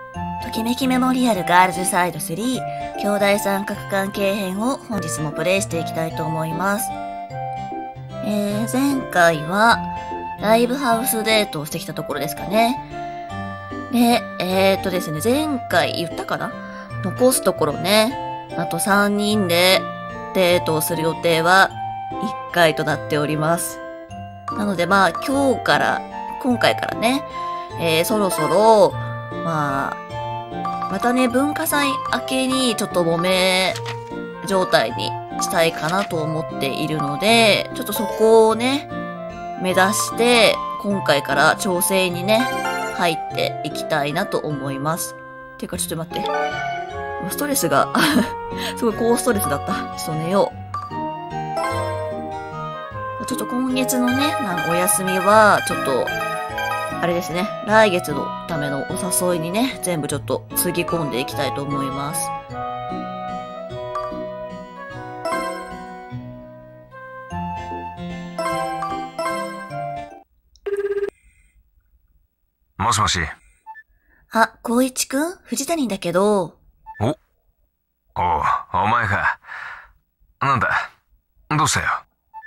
ときめきメモリアルガールズサイド3兄弟三角関係編を本日もプレイしていきたいと思います。前回はライブハウスデートをしてきたところですかね。で、ですね、前回言ったかな？残すところね、あと3人でデートをする予定は1回となっております。なので今回からね、そろそろ、またね、文化祭明けにちょっと揉め状態にしたいかなと思っているので、ちょっとそこをね、目指して、今回から調整にね、入っていきたいなと思います。ていうかちょっと待って。ストレスが、すごい高ストレスだった。ちょっと寝よう。ちょっと今月のね、お休みは、ちょっと、あれですね、来月のためのお誘いにね、全部ちょっとつぎ込んでいきたいと思います。 もしもし。 あ、光一くん？藤谷だけど。 お前か。なんだ？どうしたよ？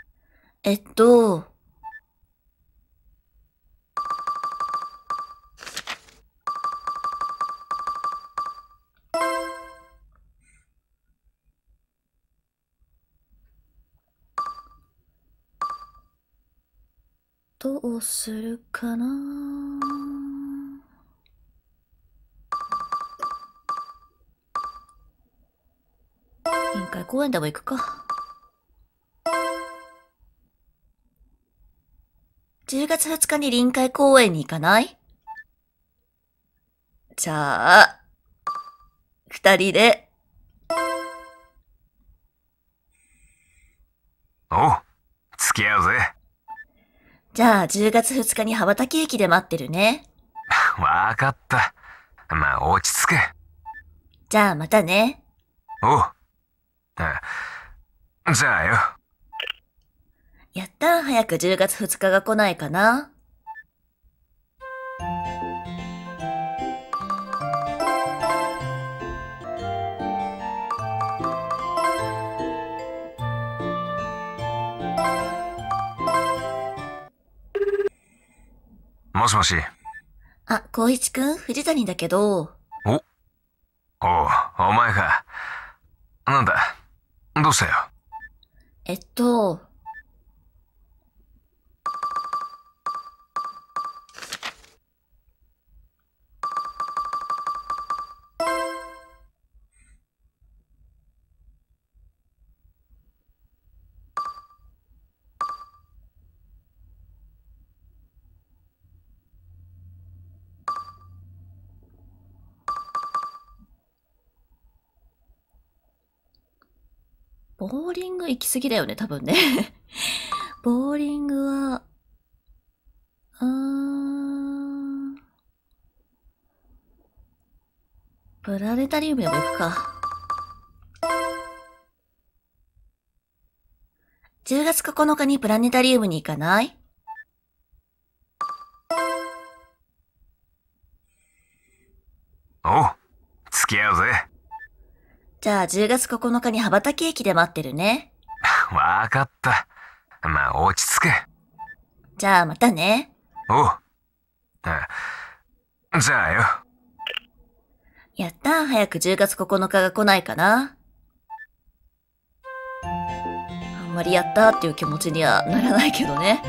どうするかな？臨海公園でも行くか。10月2日に臨海公園に行かない？じゃあ、2人で。 付き合うぜ。 じゃあ、10月2日に羽ばたき駅で待ってるね。 わかった。落ち着け。 じゃあ、またね。 じゃあよ。 やったー、早く10月2日が来ないかな。 もしもし。 あ、光一くん？藤谷だけど。 お前か。なんだ？どうしたよ？ ボーリング行き過ぎだよね、多分ね。ボーリングは、プラネタリウムでも行くか。10月9日にプラネタリウムに行かない？ 付き合うぜ。 じゃあ10月9日に羽ばたき駅で待ってるね。 わかった。落ち着け。 じゃあまたね。 じゃあよ。 やったー、早く10月9日が来ないかな。あんまりやったーっていう気持ちにはならないけどね。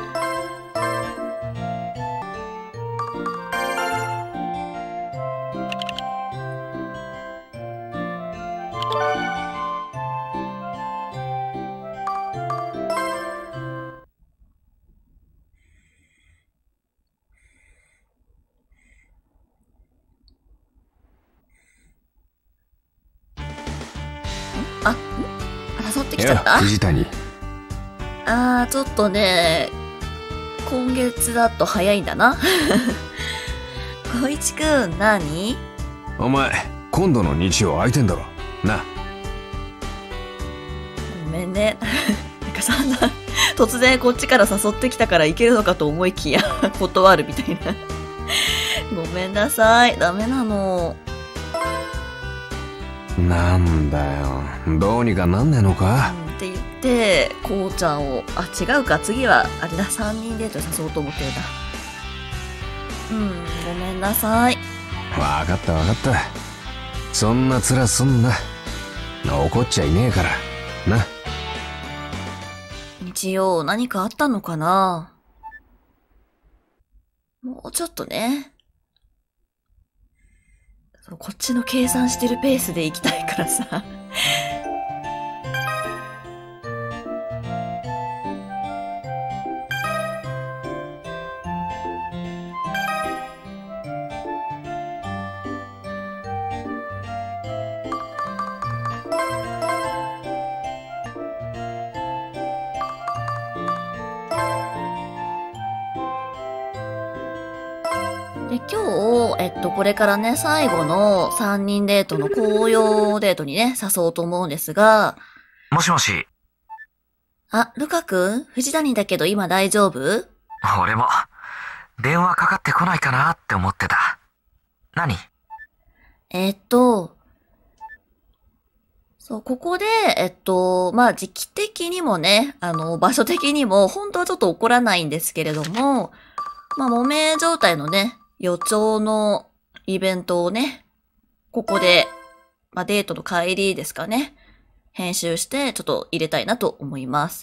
誘ってきちゃった？ 藤谷。 ちょっとね、今月だと早いんだな。小一くん、何？ お前、今度の日曜空いてんだろ。な。 ごめんね。なんかそんな、突然こっちから誘ってきたから行けるのかと思いきや、断るみたいな。 ごめんなさい。ダメなの。 なんだよ。どうにかなんねえのか？ って言って、こうちゃんを、違うか。次は、あれだ、3人デート誘おうと思ってるんだ。ごめんなさい。 わかったわかった。そんな面すんな。怒っちゃいねえから。な。 日曜何かあったのかな？もうちょっとね。こっちの計算してるペースで行きたいからさ。で、今日、これからね、最後の3人デートの紅葉デートにね、誘おうと思うんですが。 もしもし。 ルカ君？藤谷だけど今大丈夫？ 俺も、電話かかってこないかなって思ってた。何？ そう、ここで、時期的にもね、場所的にも、本当はちょっと起こらないんですけれども、揉め状態のね、予兆のイベントをね、ここで、デートの帰りですかね、編集してちょっと入れたいなと思います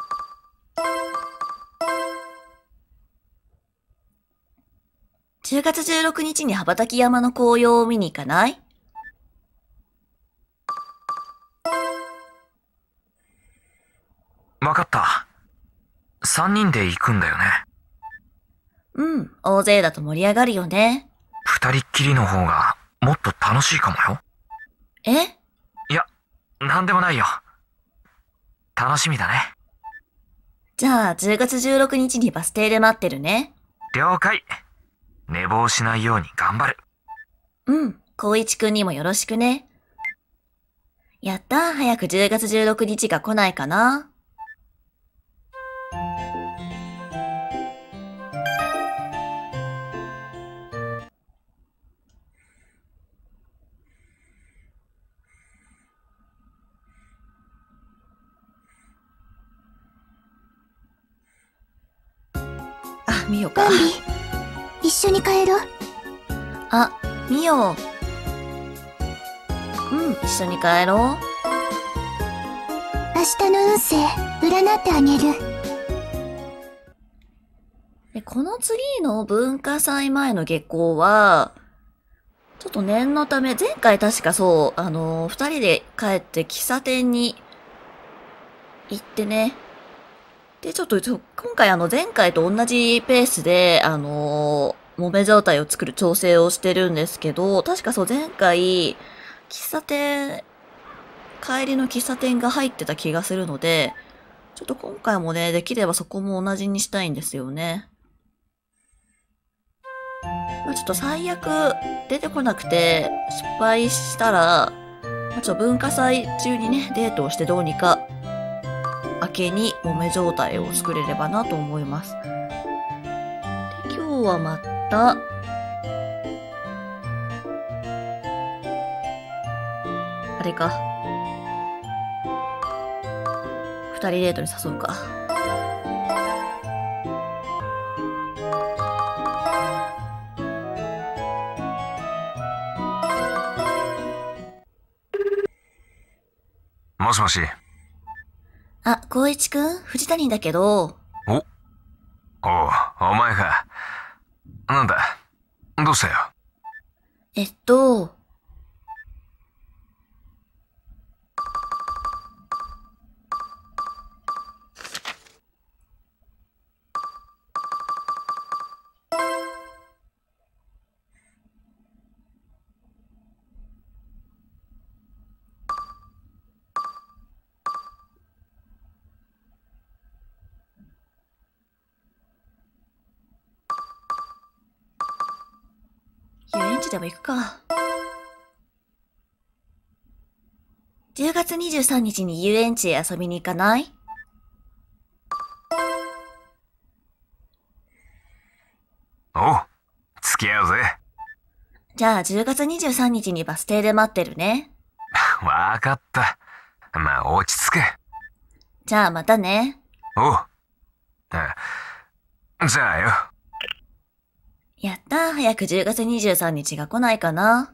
。10月16日に羽ばたき山の紅葉を見に行かない？ わかった。3人で行くんだよね。 大勢だと盛り上がるよね。 2人っきりの方がもっと楽しいかもよ。 え？ いや、なんでもないよ。楽しみだね。 じゃあ、10月16日にバス停で待ってるね。 了解。寝坊しないように頑張る。 光一くんにもよろしくね。やったー、早く10月16日が来ないかな。みよか。 バンビ、一緒に帰ろう。 みよ。一緒に帰ろう。 明日の運勢、占ってあげる。 で、この次の文化祭前の下校は、ちょっと念のため、前回確かそう、二人で帰って喫茶店に行ってね。で、ちょっと今回前回と同じペースで、揉め状態を作る調整をしてるんですけど、確かそう前回、帰りの喫茶店が入ってた気がするので、ちょっと今回もね、できればそこも同じにしたいんですよね。ちょっと最悪出てこなくて失敗したら、文化祭中にね、デートをしてどうにか明けに揉め状態を作れればなと思います。で、今日はまた、あれか。二人デートに誘うか。 もしもし。 光一くん？藤谷だけど。 おう、お前か。なんだ？どうしたよ？ 遊園地でも行くか。10月23日に遊園地へ遊びに行かない？ おう、付き合うぜ。 じゃあ10月23日にバス停で待ってるね。 わかった。まあ、落ち着け。 じゃあまたね。 おう。じゃあよ。 やったー、早く10月23日が来ないかな。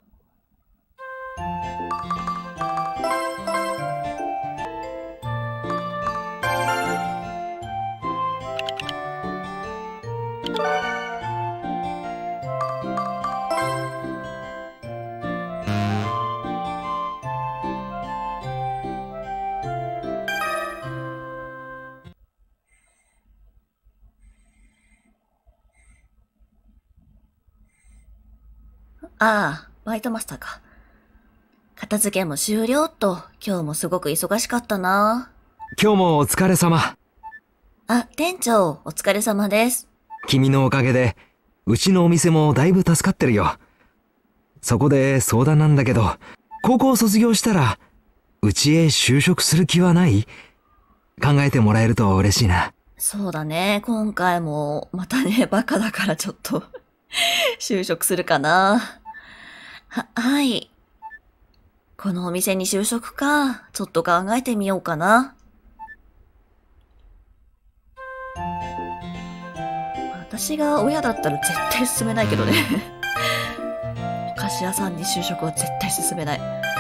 ああ、バイトマスターか。片付けも終了っと、今日もすごく忙しかったな。 今日もお疲れ様。 あ、店長、お疲れ様です。 君のおかげで、うちのお店もだいぶ助かってるよ。そこで相談なんだけど、高校卒業したら、うちへ就職する気はない？考えてもらえると嬉しいな。 そうだね、今回も、またね、バカだからちょっと、就職するかな。はい。このお店に就職か、ちょっと考えてみようかな。私が親だったら絶対進めないけどね。お菓子屋さんに就職は絶対進めない。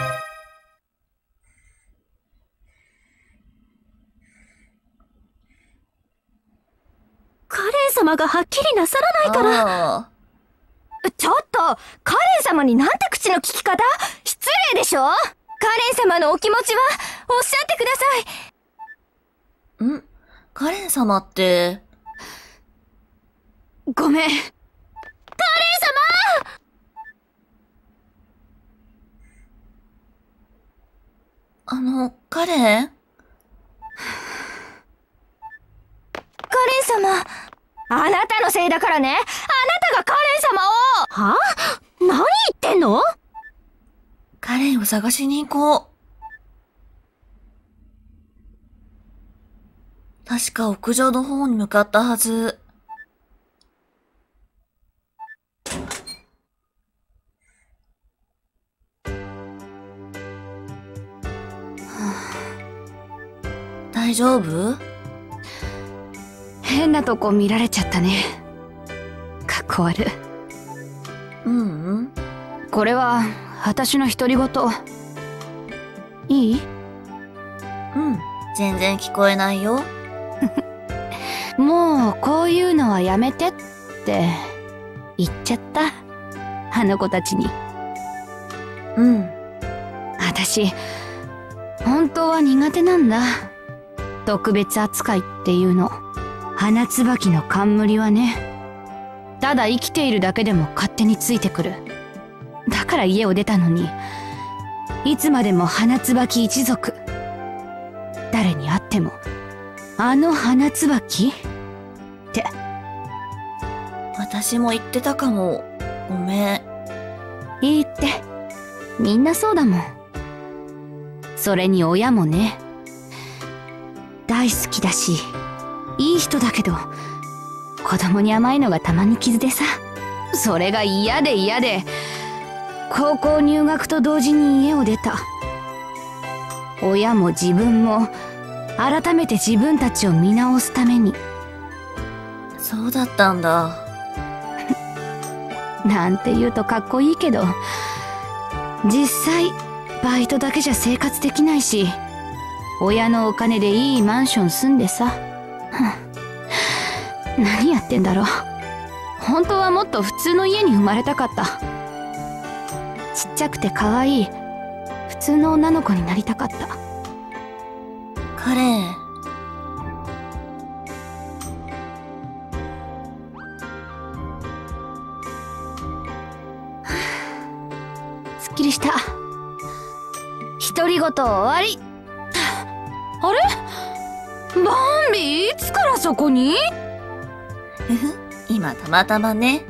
カレン様がはっきりなさらないから。ちょっと、カレン様になんて口の利き方？失礼でしょ？カレン様のお気持ちは、おっしゃってください。 カレン様って。 ごめん。カレン様！カレン？ カレン様、あなたのせいだからね。あなたがカレン様を。は？何言ってんの？ カレンを探しに行こう。確か屋上の方に向かったはず。大丈夫？ 変なとこ見られちゃったね。かっこ悪い。これは私の独り言。いい？ 全然聞こえないよ。 もうこういうのはやめてって言っちゃった。あの子たちに。私、本当は苦手なんだ。特別扱いっていうの。花椿の冠はね。ただ生きているだけでも勝手についてくる。だから家を出たのに、いつまでも花椿一族。誰に会っても、あの花椿って。 私も言ってたかも。ごめん。 いいって。みんなそうだもん。それに親もね。大好きだし、いい人だけど、子供に甘いのがたまに傷でさ。それが嫌で嫌で、高校入学と同時に家を出た。親も自分も、改めて自分たちを見直すために。 そうだったんだ。 なんて言うとかっこいいけど、実際、バイトだけじゃ生活できないし、親のお金でいいマンション住んでさ。何やってんだろう。本当はもっと普通の家に生まれたかった。ちっちゃくて可愛い、普通の女の子になりたかった。 カレン。 すっきりした。独り言終わり。あれ？バンビいつからそこに？ 今たまたまね。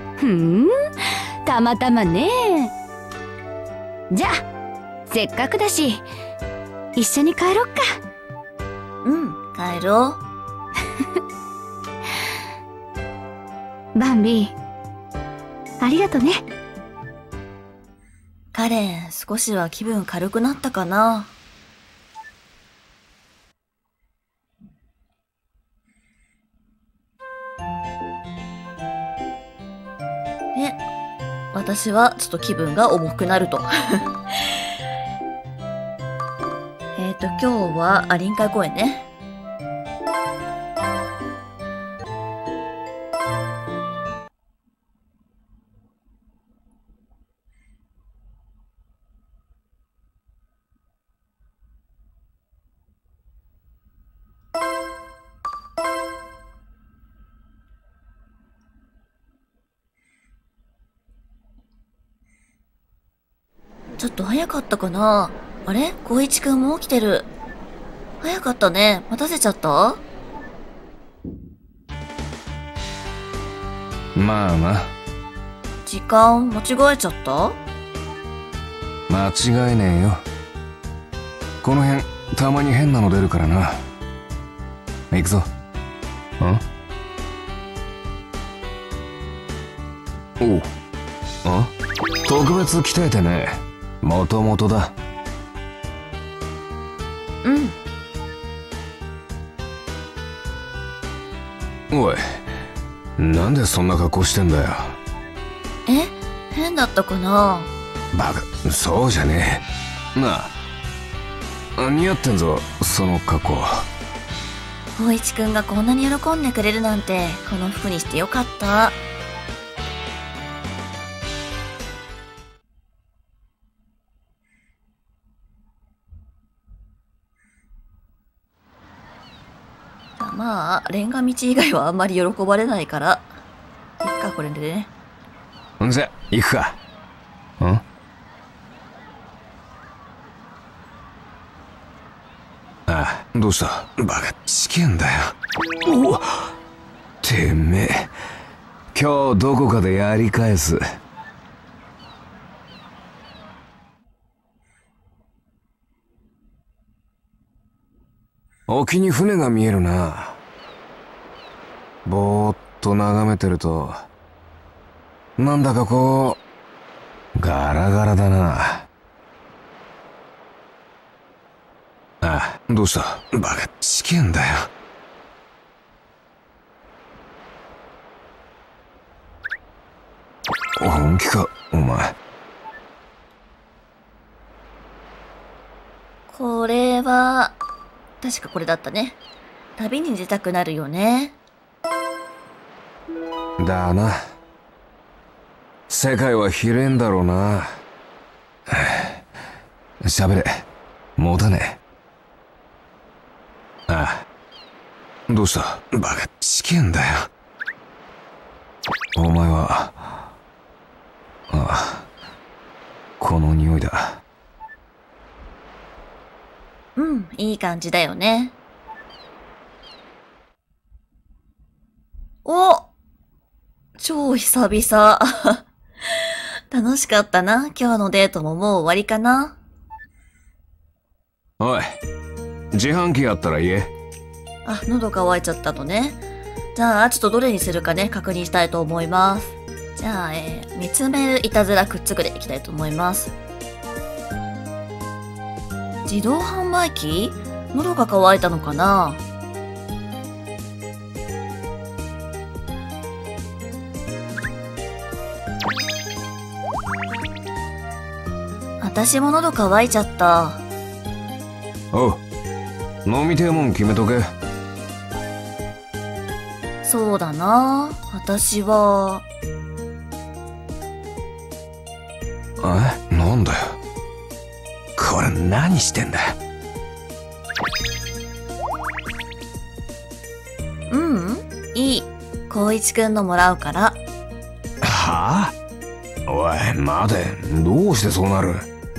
たまたまね。じゃあ、せっかくだし、一緒に帰ろっか。 帰ろう。 バンビ、ありがとね。 カレン、少しは気分軽くなったかな。で、私はちょっと気分が重くなると。今日は、臨海公園ね。ちょっと早かったかな。あれ？光一くんも起きてる。早かったね。待たせちゃった？ まあな。 時間間違えちゃった？ 間違えねえよ。この辺、たまに変なの出るからな。行くぞ。おう。特別鍛えてね。もともとだ。おい、なんでそんな格好してんだよ。 変だったかな。 バカ、そうじゃねえ。なあ、似合ってんぞ、その格好。 光一くんがこんなに喜んでくれるなんて、この服にしてよかった。まあ、レンガ道以外はあんまり喜ばれないから。いっか、これでね。 んじゃ、行くか。どうした？バカ、試験だよ。おっ！てめえ、今日どこかでやり返す。沖に船が見えるな。ぼーっと眺めてると、なんだかこう、ガラガラだな。どうした？バカ、試験だよ。本気か、お前。 これは、確かこれだったね。旅に出たくなるよね。 だな。世界は広いんだろうな。喋れ。持たねえ。どうした？バカ、試験だよ。お前は、この匂いだ。 いい感じだよね。お！超久々。楽しかったな。今日のデートももう終わりかな。 おい、自販機あったら言え。 喉乾いちゃったのね。じゃあ、ちょっとどれにするかね、確認したいと思います。じゃあ、見つめるいたずらくっつくでいきたいと思います。自動販売機？喉が渇いたのかな？私も喉乾いちゃった。 おう、飲みてえもん決めとけ。 そうだな。私は。 なんだよ。これ何してんだ。 いい。光一くんのもらうから。 はあ？おい、待て。どうしてそうなる？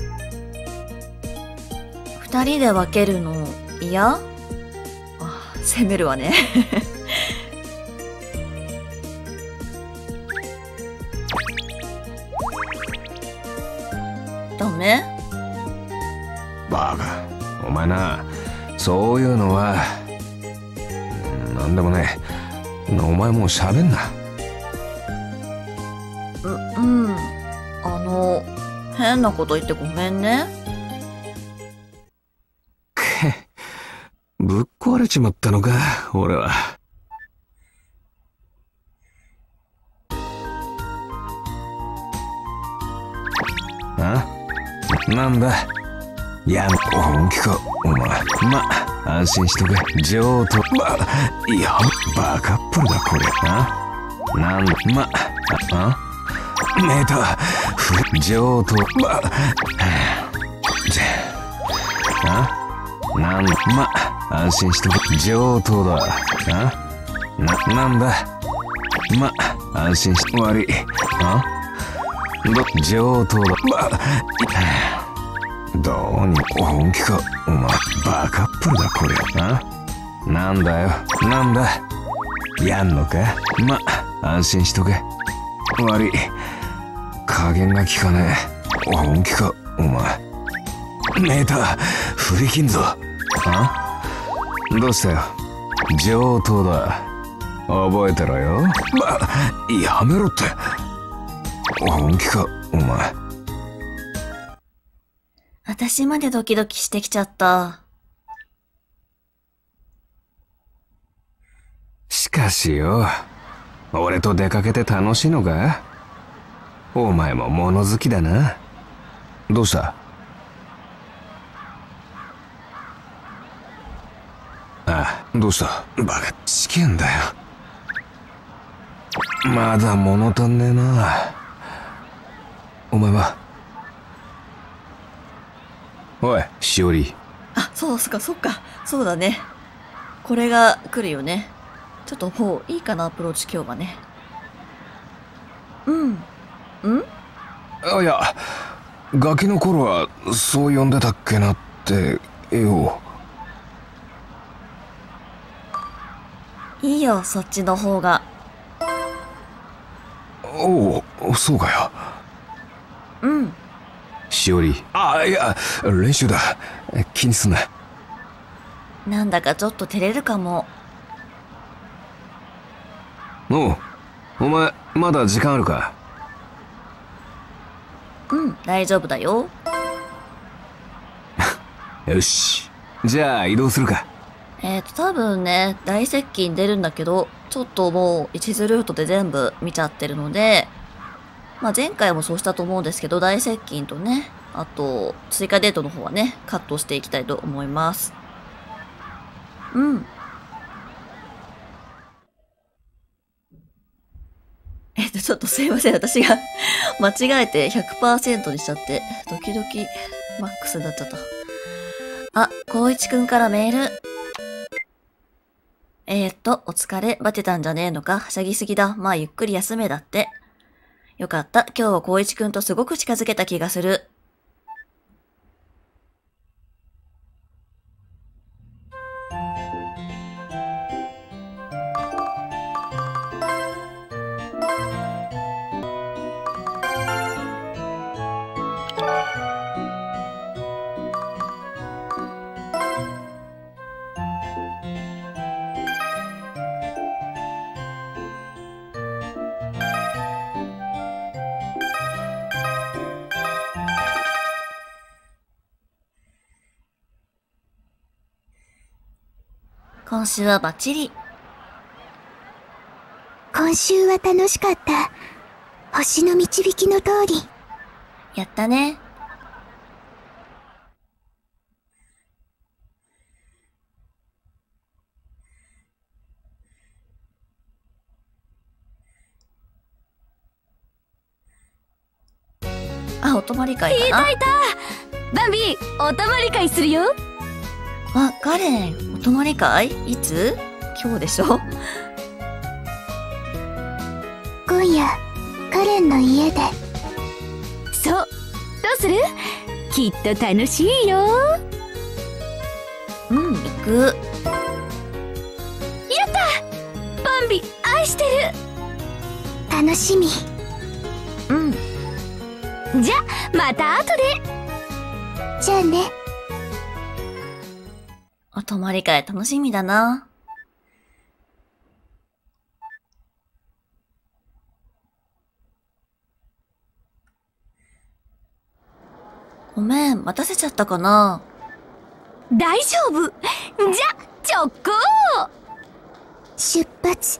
二人で分けるの嫌？責めるわね。ダメ？ バカ、お前な、そういうのは、なんでもねえ。お前もう喋んな。 変なこと言ってごめんね。 ぶっ壊れちまったのか、俺は。あ？なんだ？いや、本気か、お前。安心しとけ。上等。いや、バカップルだ、これ。メーター、上等。安心しとけ。上等だ。なんだ？安心し、悪い。上等だ。どうに本気か、お前。バカップルだ、これ。なんだよ、なんだ。やんのか？安心しとけ。悪い。加減が効かねえ。本気か、お前。メーター、振り切んぞ。どうしたよ。上等だ。覚えてろよ。やめろって。本気か、お前。 私までドキドキしてきちゃった。 しかしよ、俺と出かけて楽しいのか？お前も物好きだな。どうした？どうした？バカチキンだよ。まだ物足んねえな。お前は？おい、しおり。 そうっか。そうだね。これが来るよね。ちょっともういいかな、アプローチ今日はね。 いや、ガキの頃はそう呼んでたっけなってよ。 いいよ、そっちの方が。 おお、そうかよ。しおり。いや、練習だ。気にすんな。 なんだかちょっと照れるかも。 お前、まだ時間あるか？ 大丈夫だよ。 よし。じゃあ移動するか。 多分ね、大接近出るんだけど、ちょっともう一途ルートで全部見ちゃってるので、前回もそうしたと思うんですけど、大接近とね、あと、追加デートの方はね、カットしていきたいと思います。ちょっとすいません。私が間違えて 100% にしちゃって、ドキドキマックスになっちゃった。光一くんからメール。お疲れ、バテたんじゃねえのか、はしゃぎすぎだ。ゆっくり休めだって。よかった。今日は光一くんとすごく近づけた気がする。今週はバッチリ。 今週は楽しかった。星の導きの通り。 やったね。お泊まり会かな。 いたバンビー、お泊まり会するよ。 カレン、お泊まり会いつ？今日でしょ？ 今夜、カレンの家で。 そう。どうする？きっと楽しいよ。 行く。 やった！バンビ、愛してる。 楽しみ。 じゃ、また後で。 じゃあね。 お泊まり会楽しみだな。 ごめん、待たせちゃったかな。 大丈夫。じゃ、直行。 出発。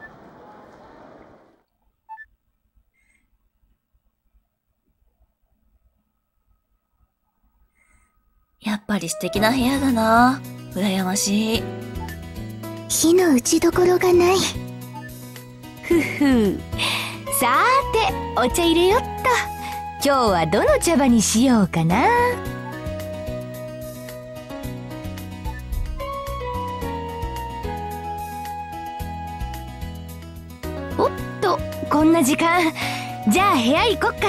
やっぱり素敵な部屋だな。羨ましい。 火の打ちどころがない。 ふふ。さーて、お茶入れよっと。今日はどの茶葉にしようかな。おっと、こんな時間。じゃあ部屋行こっか。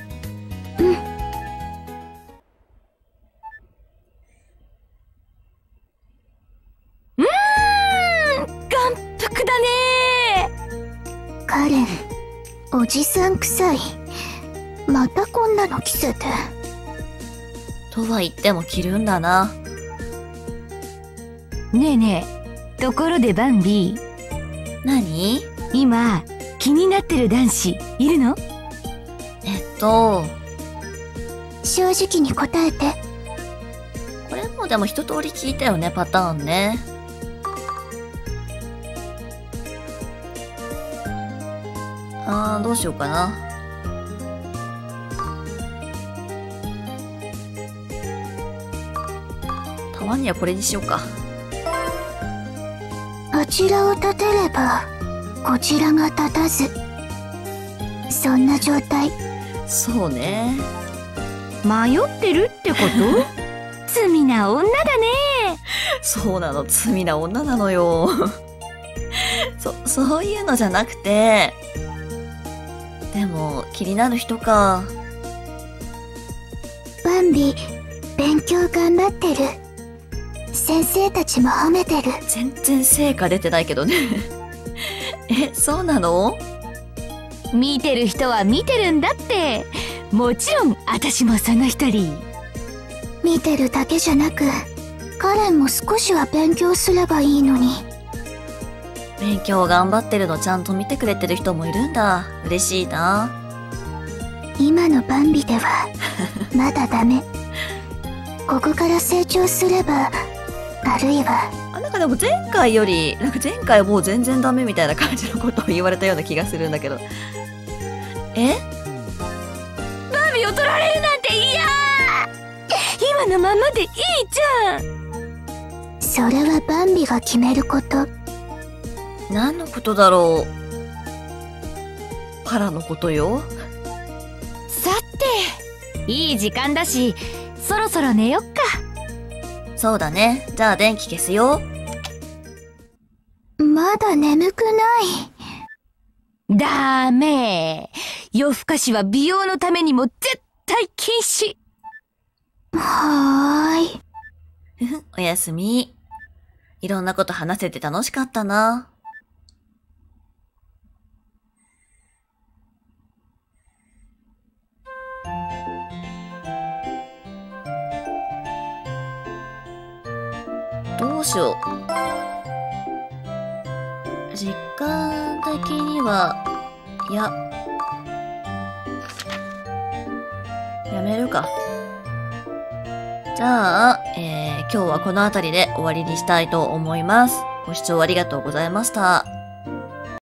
眼福だね。 カレン、おじさん臭い。またこんなの着せて。 とは言っても着るんだな。 ねえねえ、ところでバンビー、 何？ 今気になってる男子いるの？ 正直に答えて。 これもでも一通り聞いたよね、パターンね。どうしようかな。たまにはこれにしようか。 あちらを立てればこちらが立たず、そんな状態。 そうね。 迷ってるってこと？罪な女だね。 そうなの、罪な女なのよ。そういうのじゃなくて。でも、気になる人か。 バンビ、勉強頑張ってる。先生たちも褒めてる。 全然成果出てないけどね。そうなの？ 見てる人は見てるんだって。もちろん、私もその一人。 見てるだけじゃなく、カレンも少しは勉強すればいいのに。 勉強頑張ってるのちゃんと見てくれてる人もいるんだ。嬉しいな。 今のバンビではまだダメ。ここから成長すれば、あるいは。 なんかでも前回より、前回もう全然ダメみたいな感じのことを言われたような気がするんだけど。バンビを取られるなんて嫌。今のままでいいじゃん。 それはバンビが決めること。 何のことだろう。パラのことよ。 さて、いい時間だし、そろそろ寝よっか。 そうだね。じゃあ電気消すよ。 まだ眠くない。 ダメ。夜更かしは美容のためにも絶対禁止。 はーい。 おやすみ。いろんなこと話せて楽しかったな。どうしよう。時間的には、やめるか。じゃあ、今日はこの辺りで終わりにしたいと思います。ご視聴ありがとうございました。